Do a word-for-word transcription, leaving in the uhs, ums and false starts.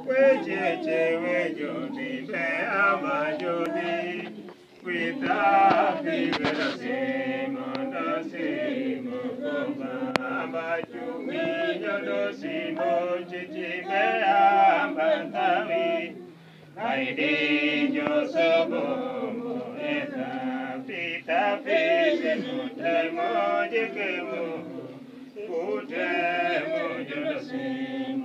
Wejeje wejoni be amajoni. Without the Vedasimo, Dasimo, Koma, Ambachumi, Yodosimo, Chichime, Ambantavi, Aidinho, Sobo, Eta, Pita, Fisimo, Temo, Jekemo, Utemo, Yodosimo.